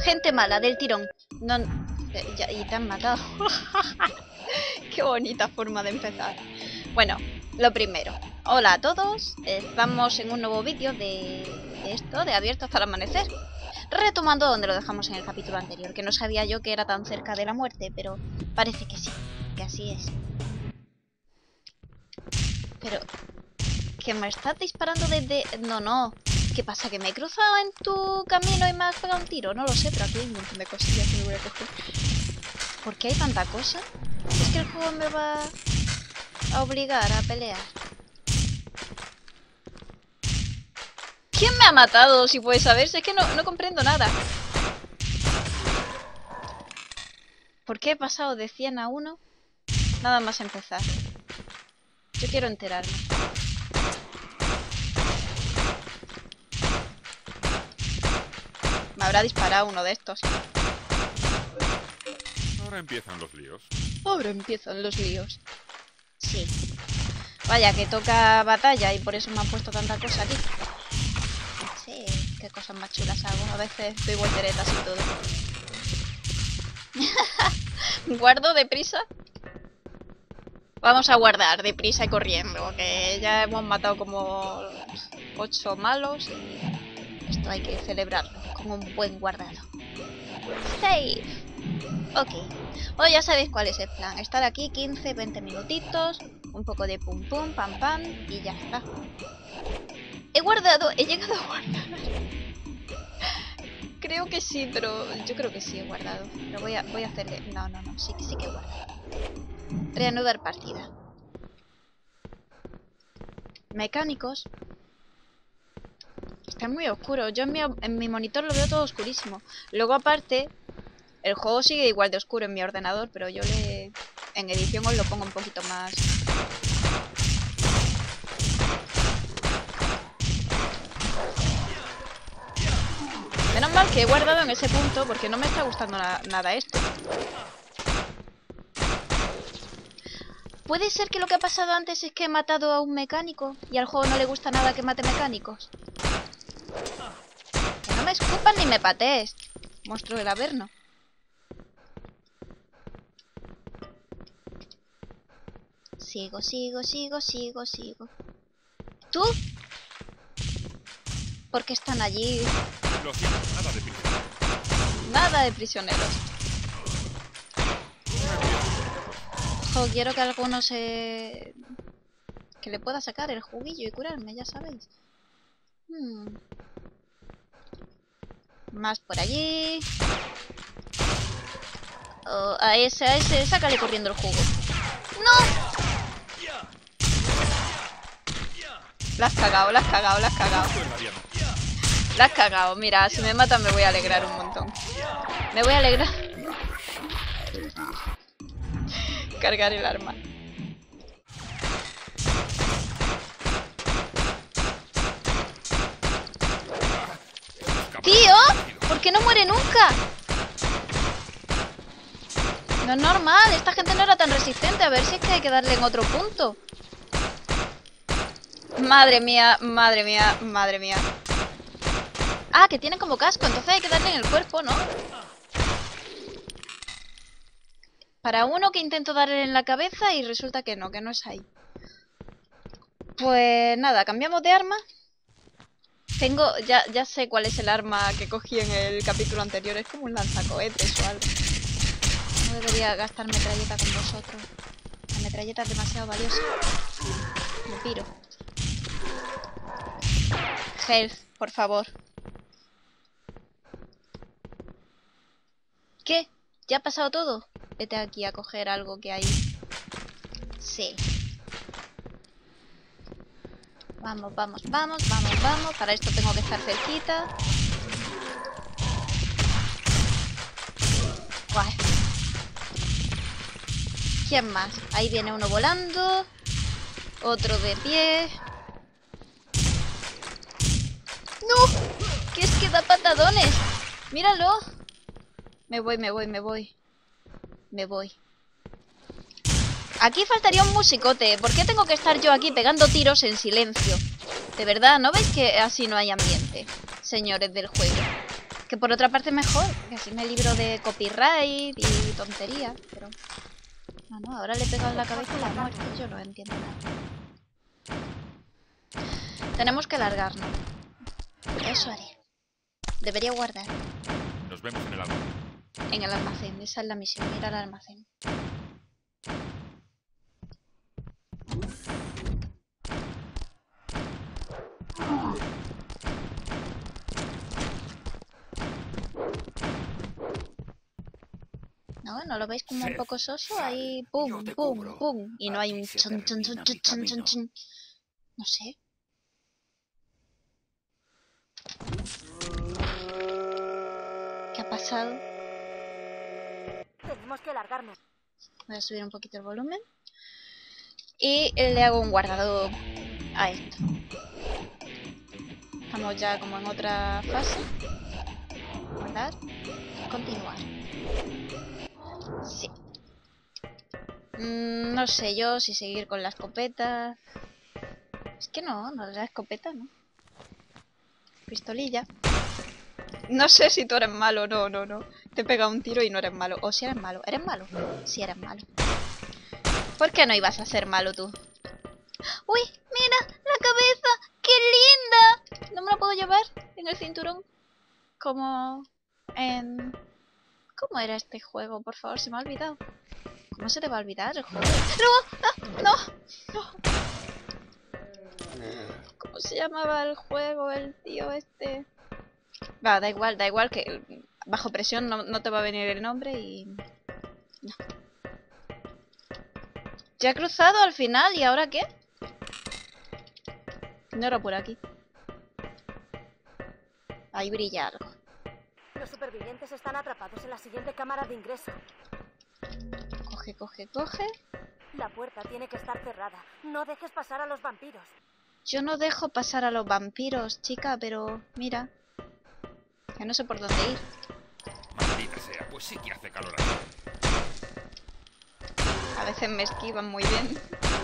Gente mala, del tirón. No... y te han matado. Qué bonita forma de empezar. Bueno, lo primero. Hola a todos. Estamos en un nuevo vídeo de esto, de Abierto hasta el amanecer. Retomando donde lo dejamos en el capítulo anterior. Que no sabía yo que era tan cerca de la muerte, pero parece que sí. Que así es. Pero... ¿que me estás disparando desde...? No. ¿Qué pasa? ¿Que me he cruzado en tu camino y me has pegado un tiro? No lo sé, pero aquí hay un montón de cosillas que me voy a coger. ¿Por qué hay tanta cosa? ¿Es que el juego me va a obligar a pelear? ¿Quién me ha matado? Si puedes saberse, es que no comprendo nada. ¿Por qué he pasado de 100 a 1? Nada más empezar. Yo quiero enterarme. Me habrá disparado uno de estos. Ahora empiezan los líos. Ahora empiezan los líos. Sí. Vaya, que toca batalla y por eso me han puesto tanta cosa aquí. Sí, qué cosas más chulas hago. A veces doy volteretas y todo. ¿Guardo deprisa? Vamos a guardar deprisa y corriendo, que ya hemos matado como 8 malos y esto hay que celebrarlo como un buen guardado. Save. Ok. Bueno, ya sabéis cuál es el plan. Estar aquí 15, 20 minutitos, un poco de pum pum, pam pam y ya está. He guardado, he llegado a guardar. Creo que sí, pero yo creo que sí he guardado. Pero voy a hacerle... No, sí que he guardado. Reanudar partida. Mecánicos. Está muy oscuro. Yo en mi monitor lo veo todo oscurísimo. Luego aparte, el juego sigue igual de oscuro en mi ordenador, pero yo en edición os lo pongo un poquito más... Menos mal que he guardado en ese punto porque no me está gustando nada esto. ¿Puede ser que lo que ha pasado antes es que he matado a un mecánico y al juego no le gusta nada que mate mecánicos? Que no me escupan ni me patees, monstruo del Averno. Sigo. ¿Tú? ¿Por qué están allí? Lo siento, nada de prisioneros. Nada de prisioneros. Ojo, quiero que alguno que le pueda sacar el juguillo y curarme, ya sabéis. Más por allí. Oh, a ese, sácale corriendo el jugo. ¡No! La has cagado. La has cagado, mira, si me matan me voy a alegrar un montón. Me voy a alegrar. Cargar el arma. ¡Tío! ¿Por qué no muere nunca? No es normal, esta gente no era tan resistente. A ver si es que hay que darle en otro punto. Madre mía. Ah, que tienen como casco, entonces hay que darle en el cuerpo, ¿no? Para uno que intento darle en la cabeza y resulta que no es ahí. Pues nada, cambiamos de arma. Ya sé cuál es el arma que cogí en el capítulo anterior. Es como un lanzacohetes o algo. No debería gastar metralleta con vosotros. La metralleta es demasiado valiosa. Me piro. Health, por favor. ¿Qué? ¿Ya ha pasado todo? Vete aquí a coger algo que hay. Sí. Vamos. Para esto tengo que estar cerquita. Guay. ¿Quién más? Ahí viene uno volando. Otro de pie. ¡No! ¡Que es que da patadones! ¡Míralo! Me voy. Aquí faltaría un musicote. ¿Por qué tengo que estar yo aquí pegando tiros en silencio? De verdad, ¿no veis que así no hay ambiente, señores del juego? Que por otra parte mejor, que así me libro de copyright y tonterías, pero... No, no, ahora le he pegado en la cabeza y la ha muerto, yo no entiendo nada. Tenemos que largarnos. Eso haré. Debería guardar. Nos vemos en el almacén. En el almacén, esa es la misión, ir al almacén. ¿No lo veis como un poco soso? Ahí, pum, pum, pum. Y no hay un chon, chon, chon, chon, chon, chon, chon. No sé. ¿Qué ha pasado? Tenemos que largarnos. Voy a subir un poquito el volumen. Y le hago un guardado a esto. Estamos ya como en otra fase. Guardar. Continuar. Sí. No sé yo si seguir con la escopeta. Es que no es la escopeta, ¿no? Pistolilla. No sé si tú eres malo, no. Te he pegado un tiro y no eres malo. O si eres malo. ¿Eres malo? Sí, eres malo. ¿Por qué no ibas a ser malo tú? ¡Uy! ¡Mira! ¡La cabeza! ¡Qué linda! ¿No me la puedo llevar en el cinturón? Como en... ¿Cómo era este juego? Por favor, se me ha olvidado. ¿Cómo se te va a olvidar el juego? ¡No! ¡No! ¡No! ¿Cómo se llamaba el juego? El tío este... Va, da igual que bajo presión no te va a venir el nombre y... No. Ya he cruzado al final, ¿y ahora qué? No era por aquí. Ahí brilla algo. Los supervivientes están atrapados en la siguiente cámara de ingreso. Coge. La puerta tiene que estar cerrada. No dejes pasar a los vampiros. Yo no dejo pasar a los vampiros, chica, pero mira. Ya no sé por dónde ir. Maldita sea, pues sí que hace calor aquí. A veces me esquivan muy bien.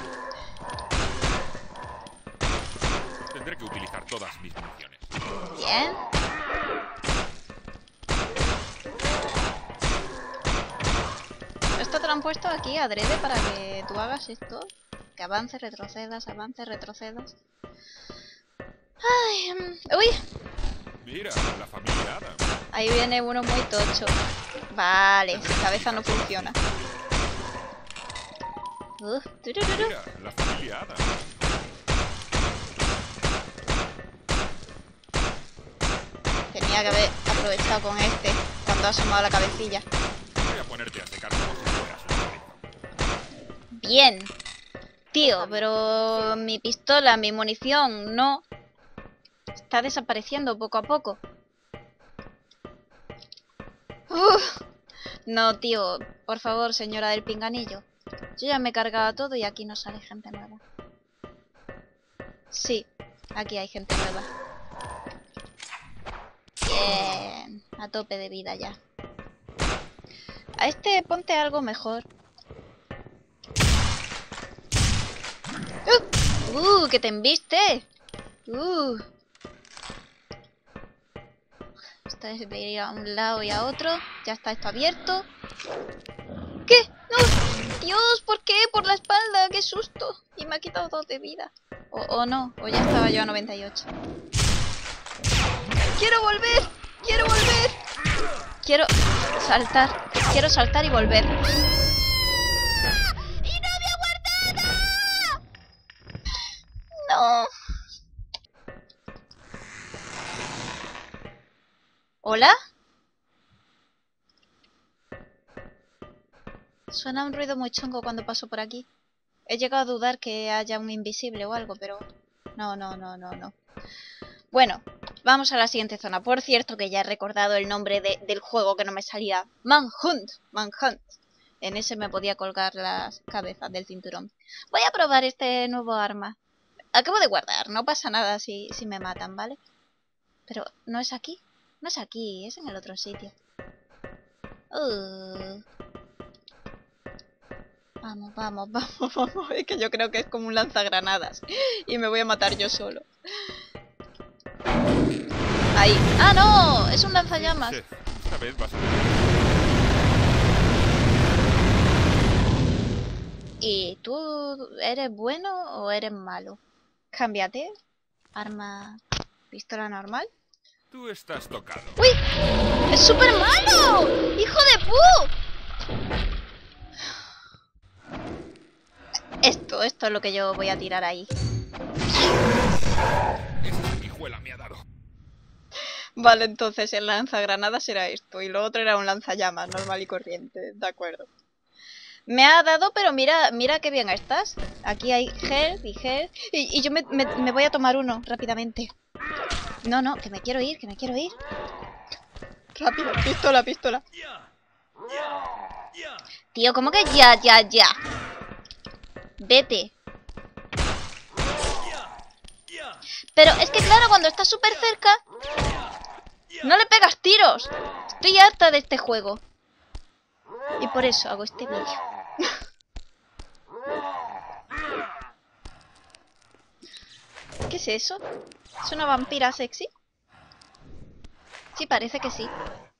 Tendré que utilizar todas mis municiones. Bien. Esto te lo han puesto aquí adrede para que tú hagas esto. Que avances, retrocedas, avances, retrocedas. Ay, uy. Mira, la familia Adam. Ahí viene uno muy tocho. Vale, su cabeza no funciona. Turururu. Mira, la familia Adam. Tenía que haber aprovechado con este cuando ha asomado la cabecilla. Voy a ponerte a secar como si fueras un chorizo. Bien. Tío, pero mi pistola, mi munición, no. Está desapareciendo poco a poco. No, tío. Por favor, señora del pinganillo. Yo ya me he cargado todo y aquí no sale gente nueva. Sí, aquí hay gente nueva. Bien. A tope de vida ya. A este ponte algo mejor. ¡Que te embiste! Esto es de ir a un lado y a otro. Ya está esto abierto. ¿Qué? ¡No! ¡Dios! ¿Por qué? Por la espalda. ¡Qué susto! Y me ha quitado 2 de vida. O no. O ya estaba yo a 98. ¡Quiero volver! ¡Quiero volver! Quiero saltar. Quiero saltar y volver. No. ¿Hola? Suena un ruido muy chungo cuando paso por aquí. He llegado a dudar que haya un invisible o algo, pero... No. Bueno, vamos a la siguiente zona. Por cierto, que ya he recordado el nombre del juego que no me salía. Manhunt. En ese me podía colgar las cabezas del cinturón. Voy a probar este nuevo arma. Acabo de guardar, no pasa nada si me matan, ¿vale? Pero no es aquí. No es aquí, es en el otro sitio. Vamos. Es que yo creo que es como un lanzagranadas. Y me voy a matar yo solo. Ahí. ¡Ah, no! Es un lanzallamas. Sí, esta vez vas a... ¿Y tú eres bueno o eres malo? Cámbiate. Arma... pistola normal. Tú estás tocado. ¡Uy! ¡Es súper malo! ¡Hijo de pu! Esto es lo que yo voy a tirar ahí. Esa sanguijuela me ha dado. Vale, entonces el lanzagranadas era esto. Y lo otro era un lanzallamas normal y corriente. De acuerdo. Me ha dado, pero mira qué bien estás. Aquí hay health y health. Y yo me voy a tomar uno rápidamente. No, que me quiero ir, Rápido, pistola. Tío, ¿cómo que ya? Vete. Pero es que claro, cuando estás súper cerca, no le pegas tiros. Estoy harta de este juego. Y por eso hago este vídeo. ¿Qué es eso? ¿Es una vampira sexy? Sí, parece que sí.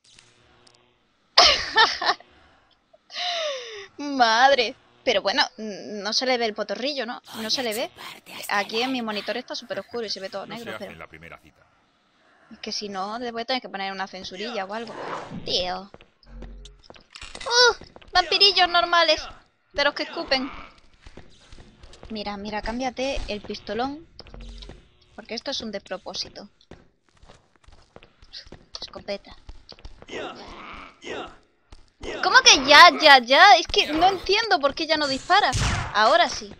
Madre. Pero bueno, no se le ve el potorrillo, ¿no? No se le ve. Aquí en mi monitor está súper oscuro y se ve todo No se negro, hace pero... en la primera cita. Es que si no, le voy a tener que poner una censurilla o algo. Tío. Vampirillos normales. De los que escupen. Mira, cámbiate el pistolón. Porque esto es un despropósito. Escopeta. ¿Cómo que ya? Es que no entiendo por qué ya no dispara. Ahora sí.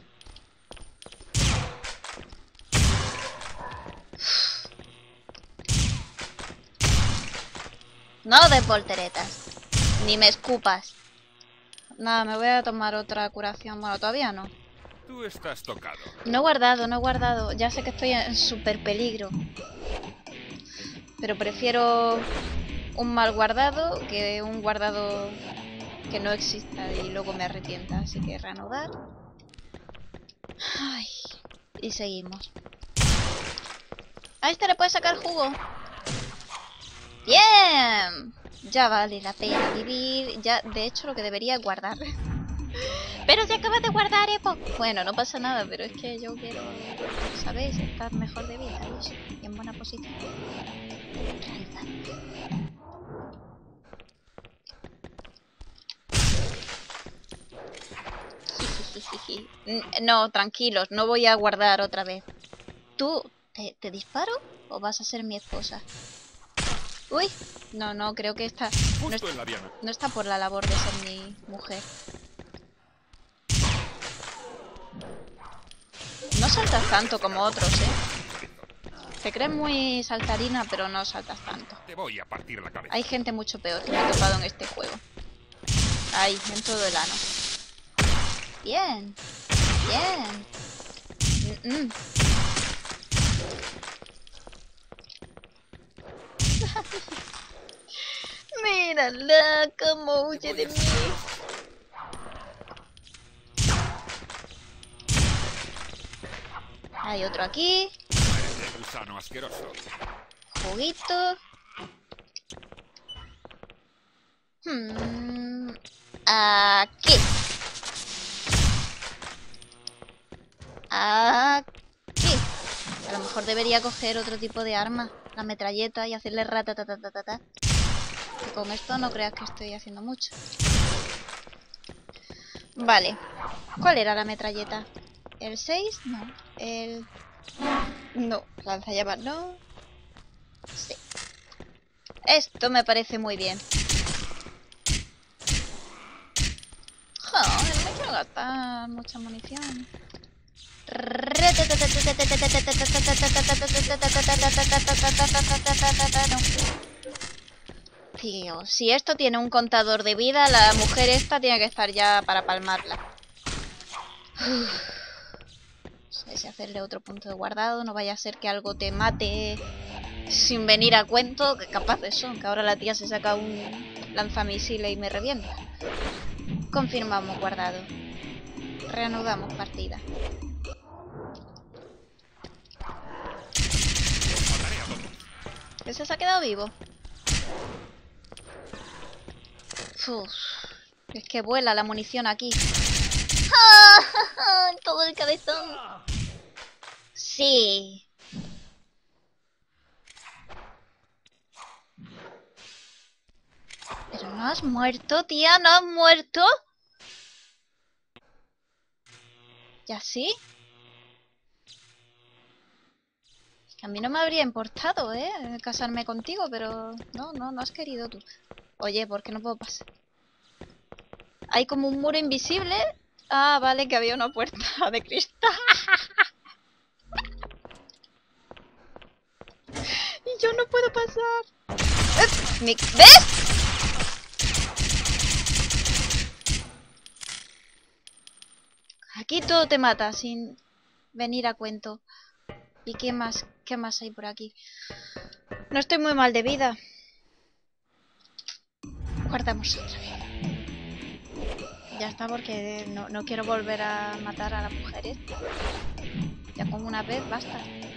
No des volteretas. Ni me escupas. Nada, me voy a tomar otra curación. Bueno, todavía no. Tú estás tocado. No he guardado. Ya sé que estoy en súper peligro. Pero prefiero un mal guardado que un guardado que no exista y luego me arrepienta. Así que reanudar. Ay, y seguimos. A este le puede sacar jugo. ¡Bien! Ya vale la pena vivir. Ya, de hecho, lo que debería es guardar. Pero si acabas de guardar, Epo. Bueno, no pasa nada, pero es que yo quiero, ¿sabéis? Estar mejor de vida, ¿veis? Y en buena posición. No, tranquilos, no voy a guardar otra vez. ¿Tú te disparo o vas a ser mi esposa? Uy, no, creo que esta Justo en la diana. no está por la labor de ser mi mujer. No saltas tanto como otros, ¿eh? Te crees muy saltarina, pero no saltas tanto. Te voy a partir la cabeza. Hay gente mucho peor que me ha topado en este juego. Ahí, en todo el ano. Bien. Mírala cómo huye de mí. Hay otro aquí. Eres gusano asqueroso. Juguito. Aquí. Aquí. A lo mejor debería coger otro tipo de arma. La metralleta y hacerle ratatatatata. Y con esto no creas que estoy haciendo mucho. Vale. ¿Cuál era la metralleta? ¿El 6? No. El... No. Lanzallamas no. Sí. Esto me parece muy bien. Joder, no quiero gastar mucha munición. Tío, si esto tiene un contador de vida, la mujer esta tiene que estar ya para palmarla. No sé si hacerle otro punto de guardado, no vaya a ser que algo te mate sin venir a cuento, que capaz de eso, que ahora la tía se saca un lanzamisiles y me revienta. Confirmamos guardado. Reanudamos partida. Ese se ha quedado vivo. Uf, es que vuela la munición aquí. ¡Ah! Todo el cabezón. Sí. Pero no has muerto, tía, no has muerto. ¿Ya sí? Es que a mí no me habría importado, casarme contigo, pero no has querido tú. Oye, ¿por qué no puedo pasar? Hay como un muro invisible. Ah, vale, que había una puerta de cristal. Y yo no puedo pasar. ¿Ves? Aquí todo te mata sin venir a cuento. ¿Y qué más? ¿Qué más hay por aquí? No estoy muy mal de vida. Guardamos otra vez. Ya está, porque no quiero volver a matar a las mujeres. Ya como una vez, basta.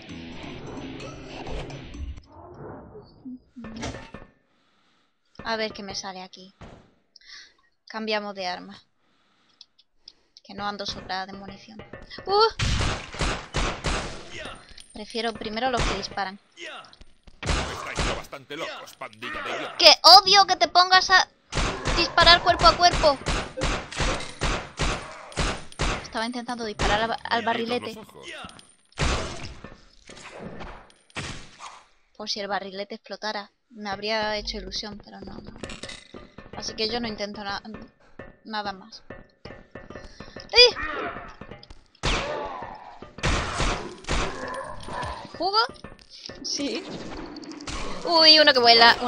A ver qué me sale aquí. Cambiamos de arma. Que no ando sobrada de munición. Prefiero primero los que disparan. Bastante locos, pandilla de idiotas. ¡Qué odio que te pongas a disparar cuerpo a cuerpo! Estaba intentando disparar al barrilete. Por si el barrilete explotara. Me habría hecho ilusión, pero no. Así que yo no intento nada más. ¿Jugo? Sí. Uy, uno que vuela.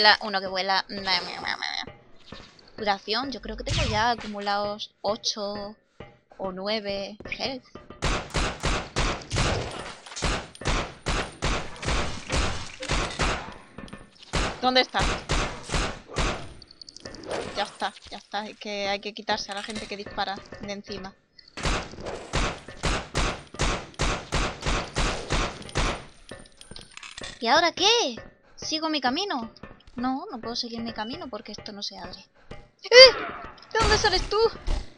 Curación, yo creo que tengo ya acumulados 8 o 9 health. ¿Dónde está? Ya está. Es que hay que quitarse a la gente que dispara de encima. ¿Y ahora qué? ¿Sigo mi camino? No puedo seguir mi camino porque esto no se abre. ¿De dónde sales tú?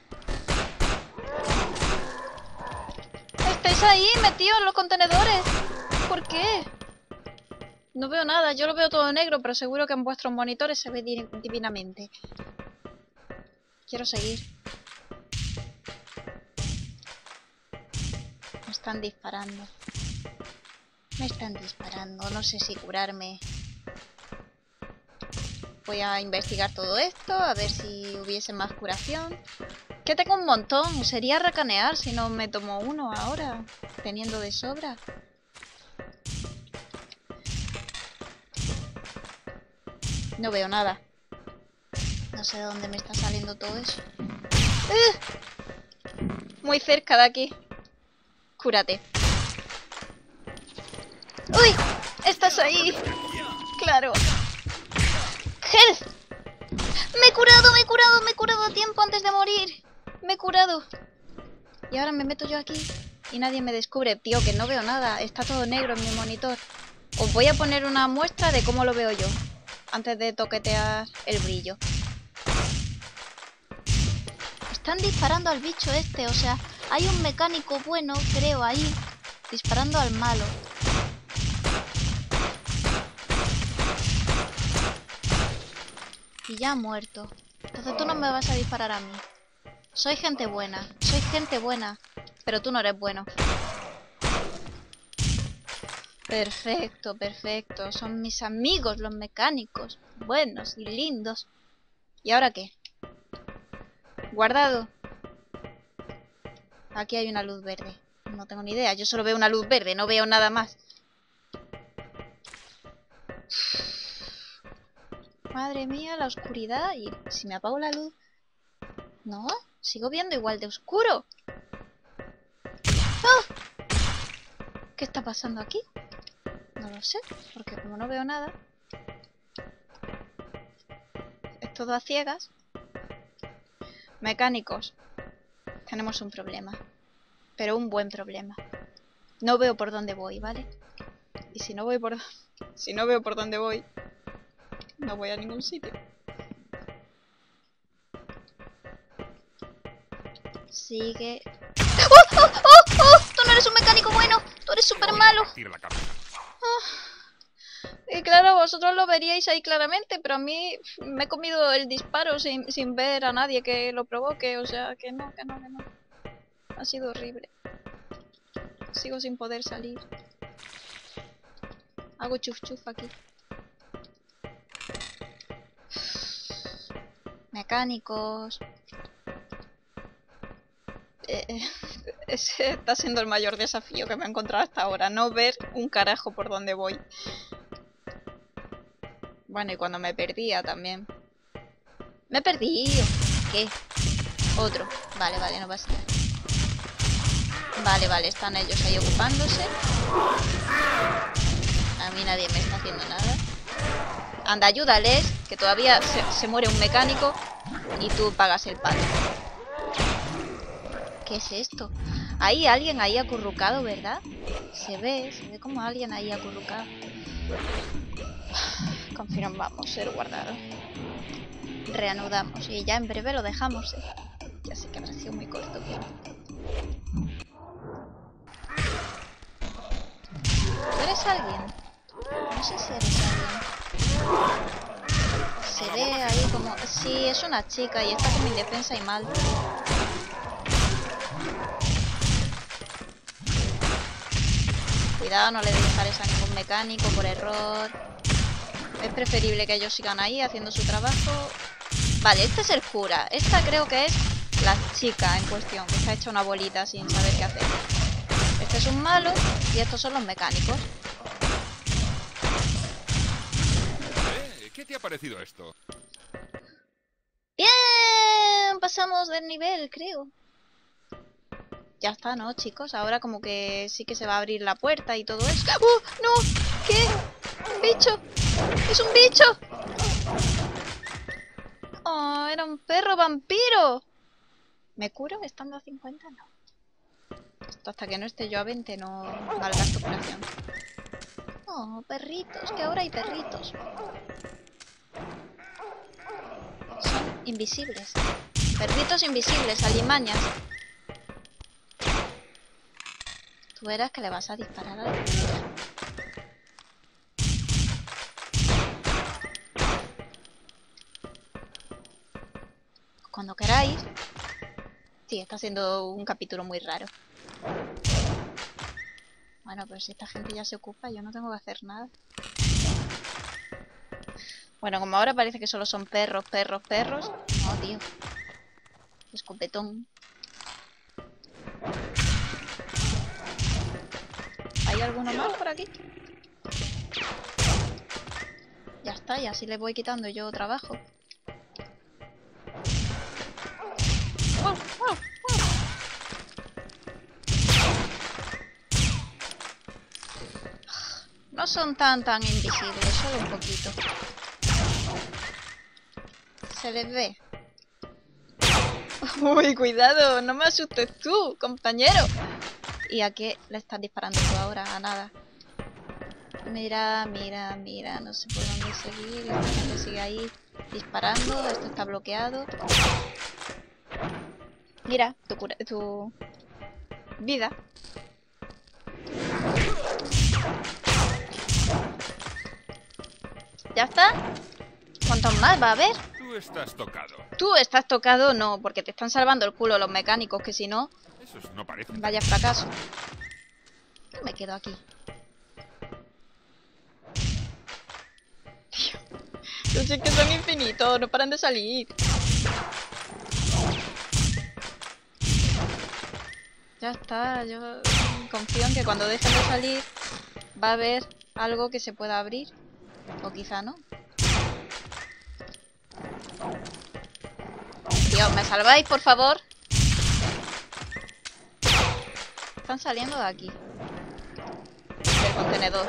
¿Estáis ahí metidos en los contenedores? ¿Por qué? No veo nada, yo lo veo todo negro, pero seguro que en vuestros monitores se ve divinamente. Quiero seguir. Me están disparando. No sé si curarme. Voy a investigar todo esto, a ver si hubiese más curación. Que tengo un montón, sería racanear si no me tomo uno ahora, teniendo de sobra. No veo nada. No sé de dónde me está saliendo todo eso. Muy cerca de aquí. Cúrate. ¡Uy! ¡Estás ahí! ¡Claro! ¡Health! ¡Me he curado a tiempo antes de morir! ¡Me he curado! Y ahora me meto yo aquí y nadie me descubre. Tío, que no veo nada. Está todo negro en mi monitor. Os voy a poner una muestra de cómo lo veo yo, antes de toquetear el brillo. Están disparando al bicho este, o sea, hay un mecánico bueno, creo, ahí, disparando al malo. Y ya ha muerto. Entonces tú no me vas a disparar a mí. Soy gente buena, pero tú no eres bueno. Perfecto. Son mis amigos los mecánicos. Buenos y lindos. ¿Y ahora qué? Guardado. Aquí hay una luz verde. No tengo ni idea. Yo solo veo una luz verde. No veo nada más. Madre mía, la oscuridad. Y si me apago la luz... No, sigo viendo igual de oscuro. ¡Ah! ¿Qué está pasando aquí? No lo sé, porque como no veo nada... Es todo a ciegas. Mecánicos. Tenemos un problema. Pero un buen problema. No veo por dónde voy, ¿vale? Y si no voy por... Si no veo por dónde voy, no voy a ningún sitio. Sigue... ¡Oh, oh, oh, oh! ¡Tú no eres un mecánico bueno! ¡Tú eres súper malo! Tira la cabeza. Y claro, vosotros lo veríais ahí claramente, pero a mí me he comido el disparo sin ver a nadie que lo provoque. O sea, que no. Ha sido horrible. Sigo sin poder salir. Hago chuf chuf aquí. Mecánicos. Ese está siendo el mayor desafío que me he encontrado hasta ahora. No ver un carajo por dónde voy. Bueno, y cuando me perdía también. ¡Me he perdido! ¿Qué? Otro. Vale, no pasa nada. Vale, están ellos ahí ocupándose. A mí nadie me está haciendo nada. Anda, ayúdales, que todavía se muere un mecánico y tú pagas el pato. ¿Qué es esto? Hay alguien ahí acurrucado, ¿verdad? Se ve como alguien ahí acurrucado. Confirmamos ser guardado. Reanudamos y ya en breve lo dejamos, ¿eh? Ya sé que habrá sido muy corto, pero... ¿Tú eres alguien? No sé si eres alguien. Se ve ahí como... Sí, es una chica y está como indefensa y mal. Cuidado, no le dispares a ningún mecánico por error. Es preferible que ellos sigan ahí haciendo su trabajo. Vale, este es el cura. Esta creo que es la chica en cuestión, que está hecha una bolita sin saber qué hacer. Este es un malo y estos son los mecánicos. ¿Qué te ha parecido esto? Bien, pasamos del nivel, creo. Ya está, ¿no, chicos? Ahora como que sí que se va a abrir la puerta y todo eso. ¡Oh, no! ¿Qué? ¡Un bicho! ¡Es un bicho! ¡Oh, era un perro vampiro! ¿Me curo estando a 50? No. Esto hasta que no esté yo a 20 no malgasto curación. Oh, perritos, que ahora hay perritos. Son invisibles. Perritos invisibles, alimañas. Tú verás que le vas a disparar a la cura. Cuando queráis. Sí, está siendo un capítulo muy raro. Bueno, pero si esta gente ya se ocupa, yo no tengo que hacer nada. Bueno, como ahora parece que solo son perros. Oh, tío. Escopetón. ¿Hay alguno más por aquí? Ya está, y así le voy quitando yo trabajo. No son tan invisibles, solo un poquito. Se les ve. Uy, cuidado, no me asustes tú, compañero. ¿Y a qué le estás disparando tú ahora? A nada. Mira, no sé por dónde seguir. La gente sigue ahí disparando, esto está bloqueado. Mira, tu vida. ¿Ya está? ¿Cuántos más va a haber? Tú estás tocado. Tú estás tocado, no, porque te están salvando el culo los mecánicos, que si no... Esos no parecen. Vaya fracaso. Yo me quedo aquí. Tío, yo sé que son infinitos, no paran de salir. Ya está, yo confío en que cuando dejen de salir va a haber algo que se pueda abrir. O quizá no. Tío, ¿me salváis, por favor? Están saliendo de aquí. Del contenedor.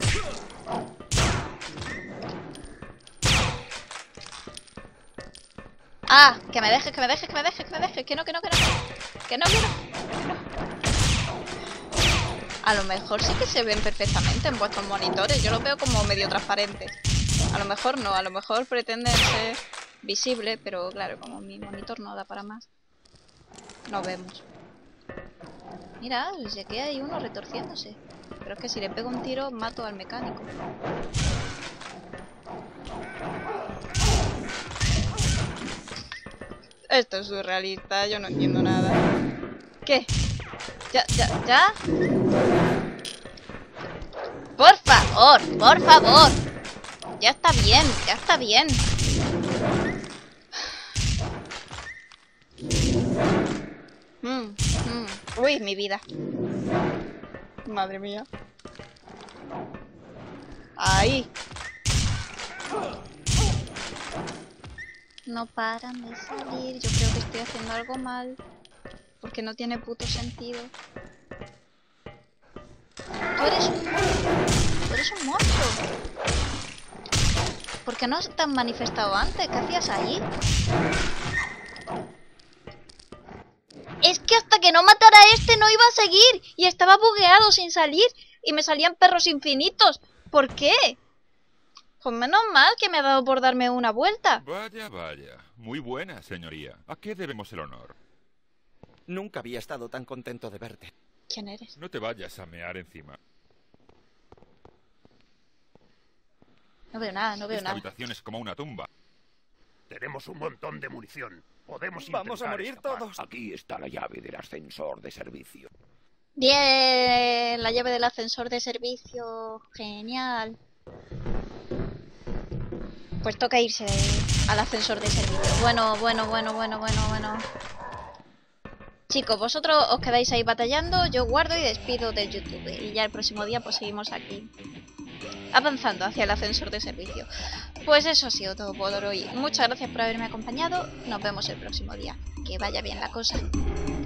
Ah, que me dejes. Que no. A lo mejor sí que se ven perfectamente en vuestros monitores. Yo lo veo como medio transparentes. A lo mejor no, a lo mejor pretenden ser visible, pero claro, como mi monitor no da para más, no vemos. Mira, se queda ahí uno retorciéndose. Pero es que si le pego un tiro, mato al mecánico. Esto es surrealista, yo no entiendo nada. ¿Qué? ¿Ya? ¡Por favor! ¡Por favor! Ya está bien, ya está bien. Uy, mi vida. Madre mía. Ahí. No paran de salir. Yo creo que estoy haciendo algo mal. Porque no tiene puto sentido. Tú eres un monstruo. ¿Por qué no te has manifestado antes? ¿Qué hacías ahí? Es que hasta que no matara a este no iba a seguir. Y estaba bugueado sin salir. Y me salían perros infinitos. ¿Por qué? Pues menos mal que me ha dado por darme una vuelta. Vaya, vaya. Muy buena, señoría. ¿A qué debemos el honor? Nunca había estado tan contento de verte. ¿Quién eres? No te vayas a mear encima. No veo nada, no veo Esta nada. habitación es como una tumba. Tenemos un montón de munición. Podemos Vamos a intentar morir escapar. todos. Aquí está la llave del ascensor de servicio. Bien, la llave del ascensor de servicio. Genial. Pues toca irse al ascensor de servicio. Bueno. Chicos, vosotros os quedáis ahí batallando, yo guardo y despido del YouTube. Y ya el próximo día pues seguimos aquí, avanzando hacia el ascensor de servicio. Pues eso ha sido todo por hoy. Muchas gracias por haberme acompañado. Nos vemos el próximo día. Que vaya bien la cosa.